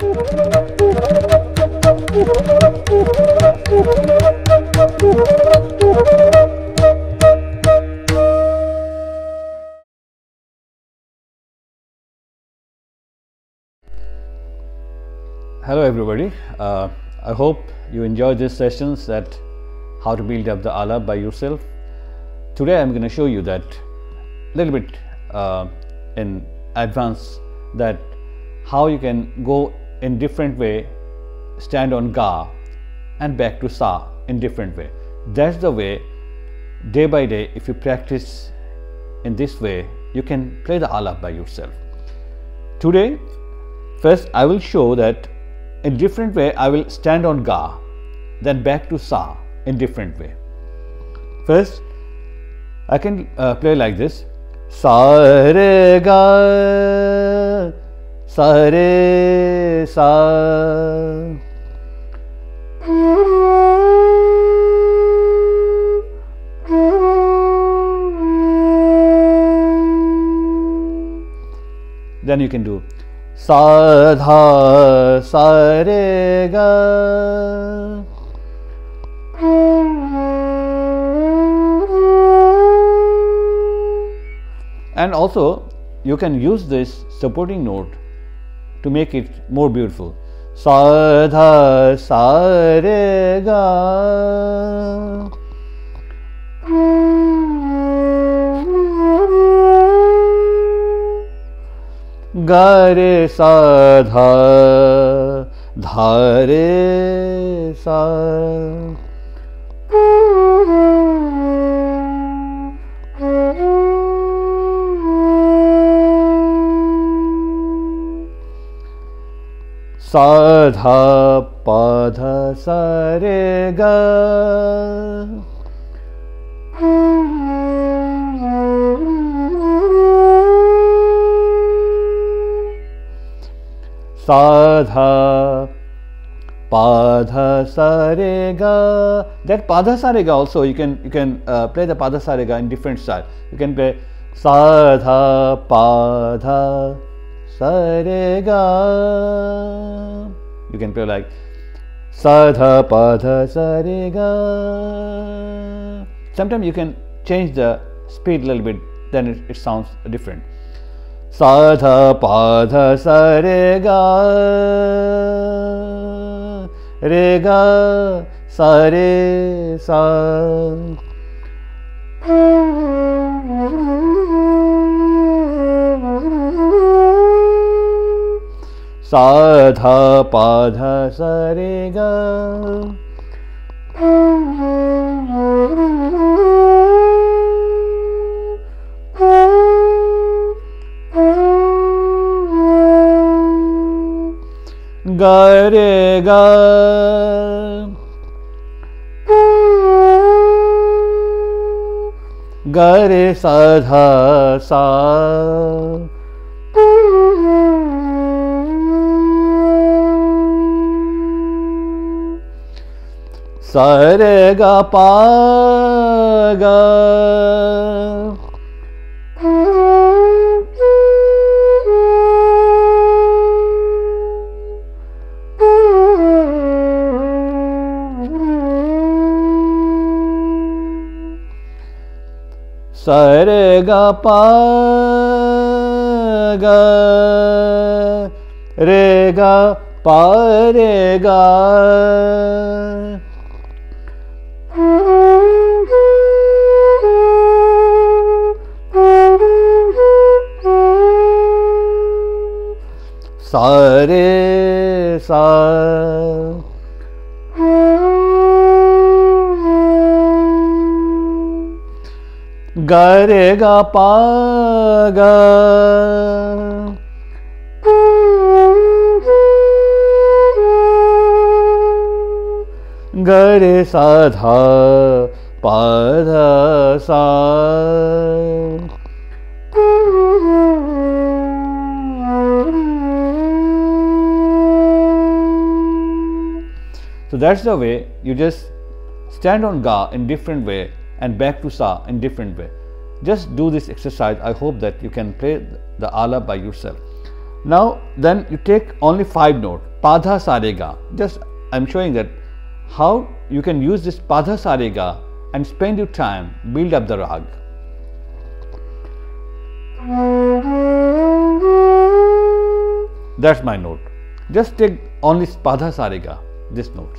Hello everybody, I hope you enjoyed these sessions that how to build up the alap by yourself. Today I'm going to show you that little bit in advance that how you can go in different way, stand on ga and back to sa in different way. That's the way day by day, if you practice in this way, you can play the alap by yourself. Today first I will show that in different way I will stand on ga, then back to sa in different way. First I can play like this: sa re ga, sa re sa. Then you can do sa dha sa re ga. And also you can use this supporting note to make it more beautiful. Sa dha sa re ga. Ga re sa dha re sa. Sa dha pa dha sa re ga. Sa dha pa dha sa re ga. That pa dha sa re ga also you can play the pa dha sa re ga in different style. You can play sa dha pa dha sa re ga. You can play like sa dha pa dha sa re ga. Sometimes you can change the speed a little bit, then it sounds different. Sa dha pa dha sa re ga sa re sa. Sa dha pa dha sa re ga. Ga re ga. Ga re sa dha sa. Sa re ga pa ga. Sa re ga pa ga re ga pa re ga. Sa re sa. Ga re ga pa ga. Ga re sa dha pa dha sa. So that's the way you just stand on ga in different way and back to sa in different way. Just do this exercise. I hope that you can play the alap by yourself. Now then you take only 5 notes, pa dha sa re ga. Just I am showing that how you can use this pa dha sa re ga and spend your time build up the rag. That's my note. Just take only pa dha sa re ga, this note.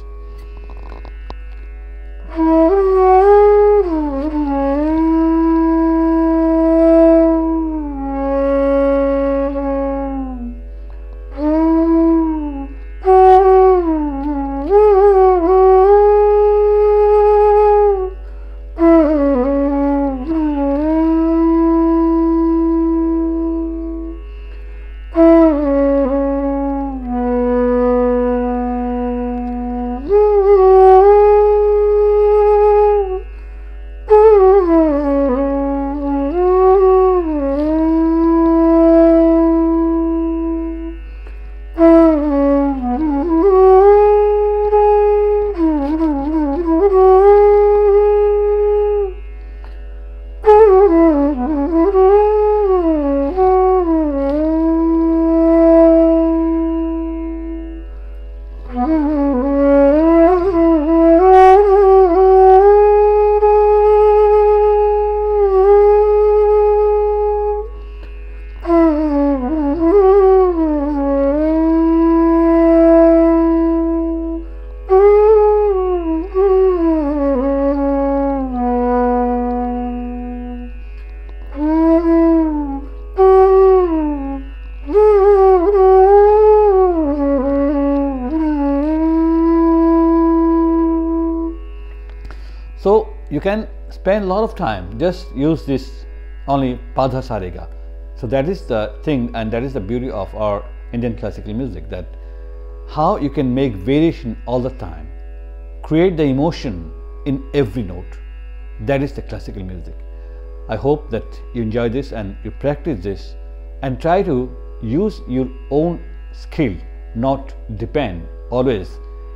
So you can spend a lot of time, just use this only pa dha sa re ga. So that is the thing, and that is the beauty of our Indian classical music, that how you can make variation all the time, create the emotion in every note. That is the classical music. I hope that you enjoy this and you practice this and try to use your own skill, not depend always.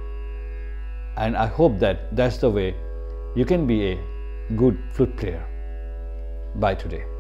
And I hope that that's the way you can be a good flute player. Bye today.